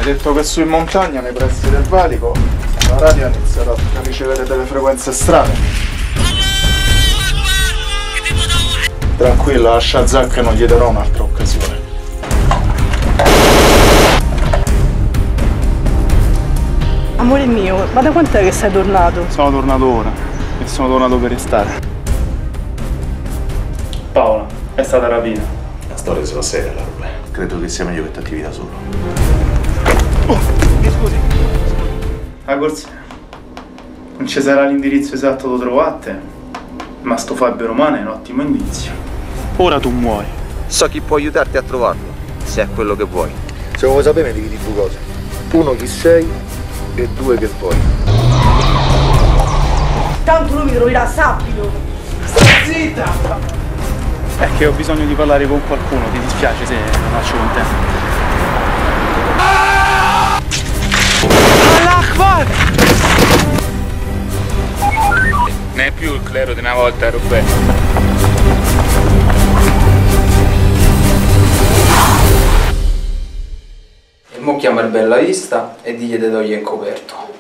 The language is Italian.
Hai detto che su in montagna, nei pressi del valico, la radio ha iniziato a ricevere delle frequenze strane. Tranquillo, a Shazak non gli darò un'altra occasione. Amore mio, ma da quant'è che sei tornato? Sono tornato ora e sono tornato per restare. Paola, è stata rapita. La storia sulla seria, la roba. Credo che sia meglio che ti attivi da solo. Oh, scusi. La corsa. Non ci sarà l'indirizzo esatto dove trovate, ma sto Fabio Romano è un ottimo indizio. Ora tu muori. So chi può aiutarti a trovarlo, se è quello che vuoi. Se vuoi sapere, devi dire due cose. Uno, chi sei, e due, che vuoi. Tanto lui mi troverà, sappilo! Sta zitta! È che ho bisogno di parlare con qualcuno, ti dispiace se lo faccio con te? Allah Akbar! Non è più il clero di una volta, Roberto. E mo chiama il Bellavista e digli di togliere il coperto.